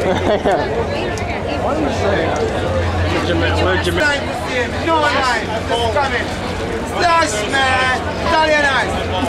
What are you saying? No line. Slush, man. Italian ice.